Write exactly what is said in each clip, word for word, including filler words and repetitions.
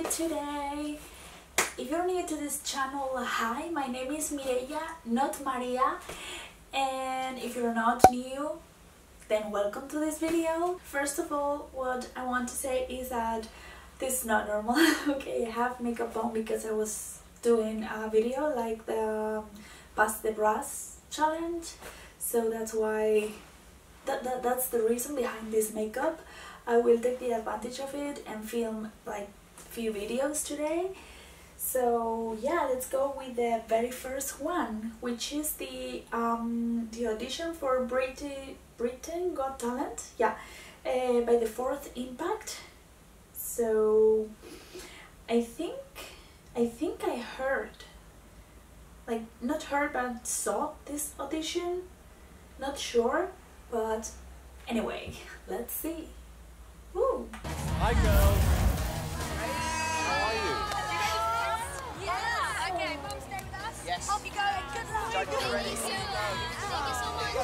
today. If you're new to this channel, hi, my name is Mireia, not Maria. And if you're not new, then welcome to this video. First of all, what I want to say is that this is not normal. Okay, I have makeup on because I was doing a video like the um, Pass the Brush challenge. So that's why, that, that, that's the reason behind this makeup. I will take the advantage of it and film like few videos today. So yeah, let's go with the very first one, which is the um, the audition for Britain Britain Got Talent. Yeah, uh, by the Fourth Impact. So I think I think I heard, like not heard but saw this audition. Not sure, but anyway, let's see. Woo. Hi girls. How are you? Yeah. Okay, come stay with us. Yes. Off you go. Good luck. Thank you so much. Thank you so much.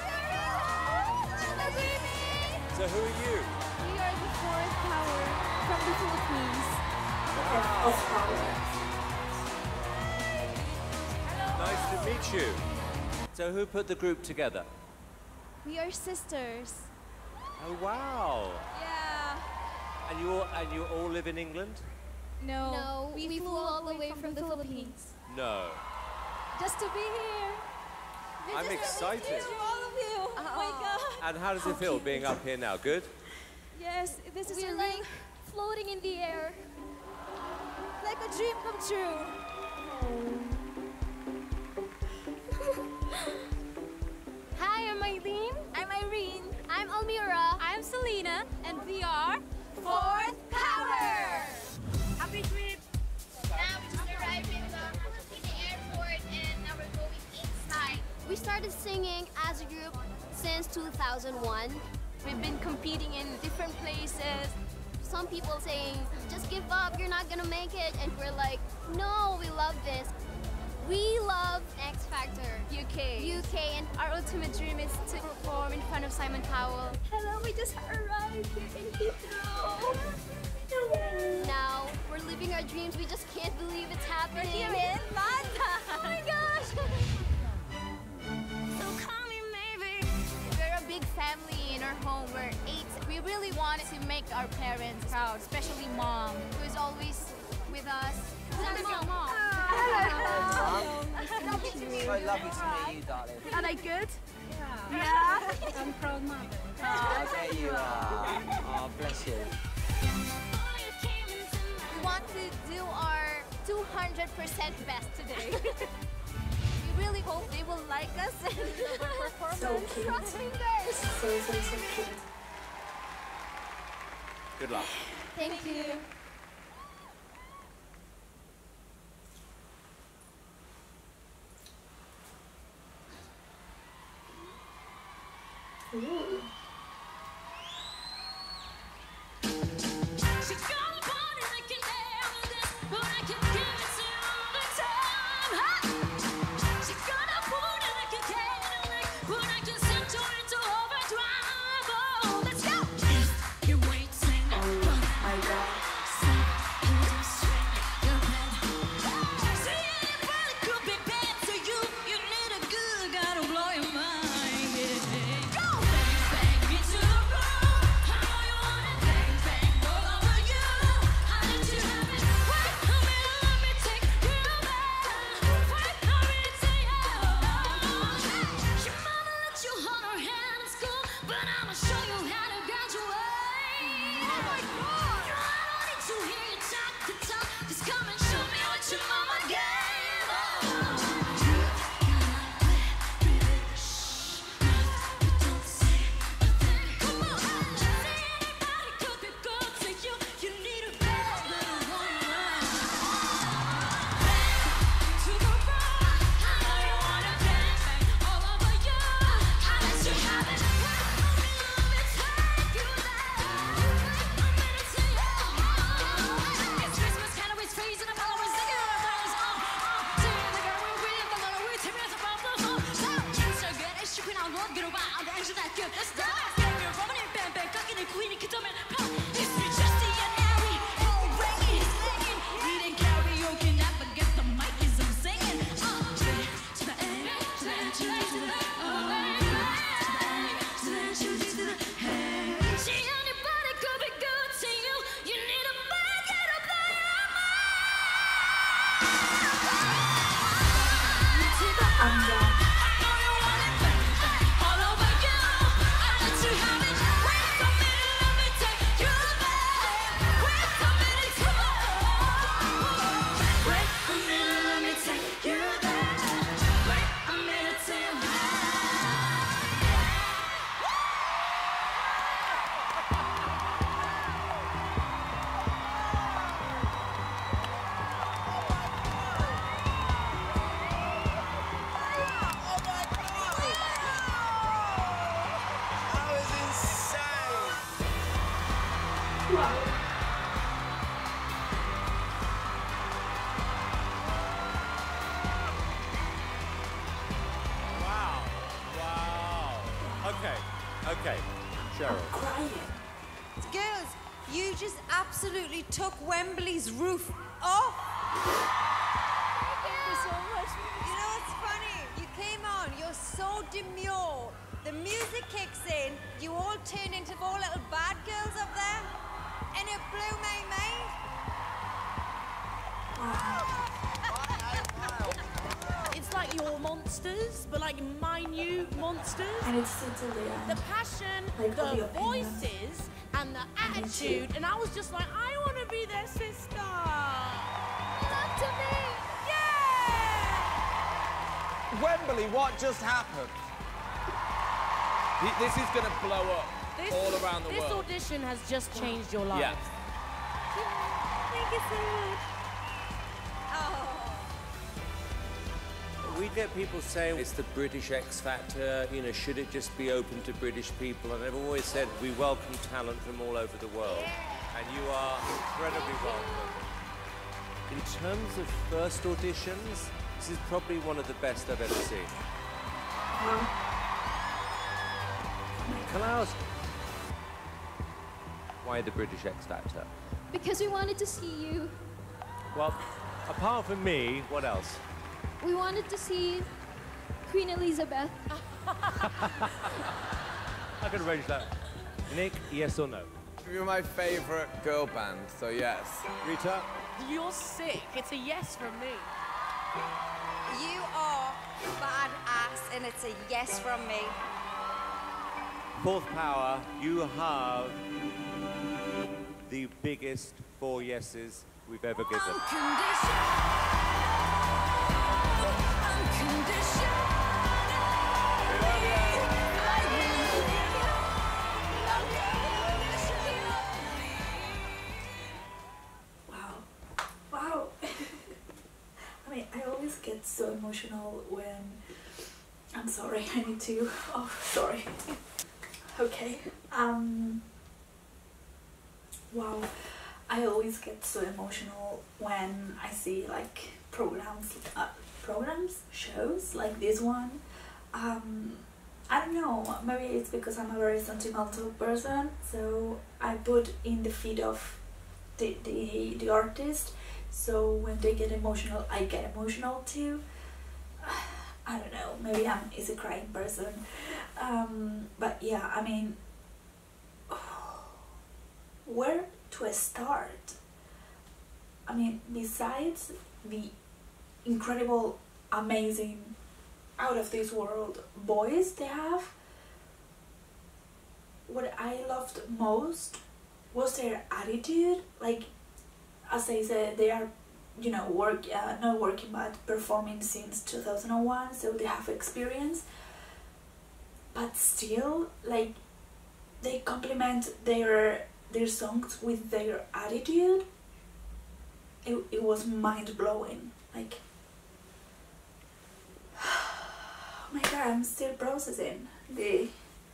So who are you? We are the fourth power from the Philippines. Of power. Nice to meet you. So who put the group together? We are sisters. Oh wow. Yeah. And you all and you all live in England? No. No, we, we flew all the way from, the Philippines. No. Just to be here. I'm excited. All of you. Oh my God. And how does it feel being up here now? Good? Yes, this is We're a like real, floating in the air. like a dream come true. Hi, I'm Eileen. I'm Irene. I'm Almira. I'm Selena. And we are Fourth Power. Happy trip! Now we just arrived in the, in the airport and now we're going inside. We started singing as a group since two thousand one. We've been competing in different places. Some people saying, just give up, you're not gonna make it. And we're like, no, we love this. We love X Factor U K. U K, and our ultimate dream is to perform in front of Simon Cowell. Hello, we just arrived here in Heathrow. Now we're living our dreams. We just can't believe it's happening. We're here in London. Oh my gosh! So call me maybe. We're a big family in our home. We're eight. We really wanted to make our parents proud, especially mom, who is always with us. Who's our mom? Hello. So lovely to meet you, darling. Are they good? Yeah. Yeah. I'm proud mother. Oh, there you are. Oh, bless you. We want to do our two hundred percent best today. We really hope they will like us and our performance. So cute. Cross fingers. So so so cute. Good luck. Thank you. Ooh. Wow. Wow. Okay. Okay. Cheryl. Crying. Girls, you just absolutely took Wembley's roof off. Thank you so much. You know what's funny? You came on, you're so demure. The music kicks in, you all turn into four little bad girls up there, and it blew my mind. It's like your monsters, but like minute monsters. And it's still till the The end. passion, Like, all the the opinions. voices, and the attitude, and I was just like, I want to be their sister. Love to me. Yeah! Wembley, what just happened? Th- This is going to blow up This, all around the this world. audition has just changed your life. Yeah. Thank you so much. We get people saying it's the British X Factor, you know, should it just be open to British people? And I've always said we welcome talent from all over the world. And you are incredibly welcome. In terms of first auditions, this is probably one of the best I've ever seen. Can I ask, why the British X Factor? Because we wanted to see you. Well, apart from me, what else? We wanted to see Queen Elizabeth. I can arrange that. Nick, yes or no? You're my favourite girl band, so yes. Rita? You're sick. It's a yes from me. You are badass, and it's a yes from me. Fourth power, you have the biggest four yeses we've ever given. Wow. Wow. I mean, I always get so emotional when... I'm sorry, I need to... Oh, sorry. Okay. Um... Wow. I always get so emotional when I see, like, programs, uh, programs, shows like this one. Um... I don't know, maybe it's because I'm a very sentimental person, so I put in the feet of the, the, the artist, so when they get emotional, I get emotional too. I don't know, maybe I'm is a crying person, um, but yeah, I mean, where to start? I mean, besides the incredible, amazing, out of this world boys they have, what I loved most was their attitude. Like, as I said, they are, you know, work uh, not working but performing since two thousand one, so they have experience, but still, like, they complement their their songs with their attitude. It, it was mind-blowing. Like, oh my god, I'm still processing the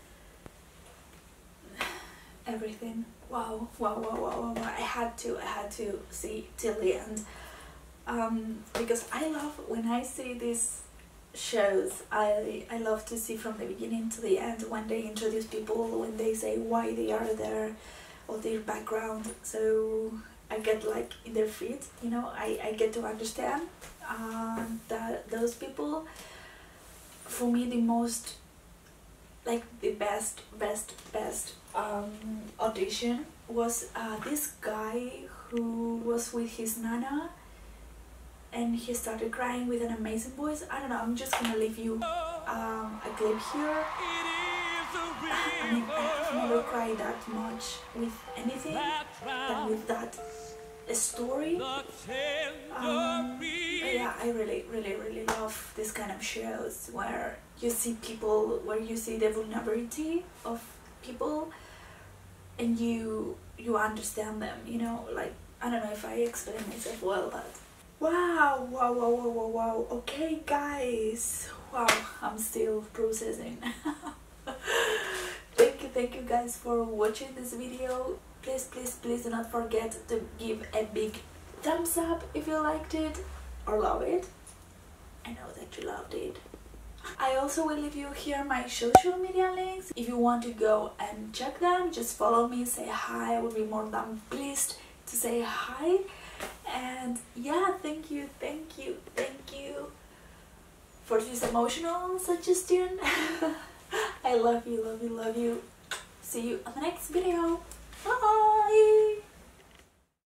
everything. Wow, wow, wow, wow, wow, wow. I had to, I had to see till the end. Um, because I love when I see these shows, I, I love to see from the beginning to the end, when they introduce people, when they say why they are there, or their background, so I get like in their feet, you know, I, I get to understand um, that those people. For me, the most, like the best, best, best um, audition was uh, this guy who was with his nana, and he started crying with an amazing voice. I don't know, I'm just gonna leave you um, a clip here. I mean, I have never cried that much with anything than with that story. Um, yeah, I really, really, really love this kind of shows where you see people, where you see the vulnerability of people, and you you understand them. You know, like, I don't know if I explain myself well, but wow, wow, wow, wow, wow, wow. Okay, guys, wow, I'm still processing. Thank you, Thank you guys for watching this video. Please, please, please do not forget to give a big thumbs up if you liked it or love it. I know that you loved it. I also will leave you here my social media links. If you want to go and check them, just follow me, say hi. I would be more than pleased to say hi. And yeah, thank you, thank you, thank you for this emotional suggestion. I love you, love you, love you. See you on the next video. Bye!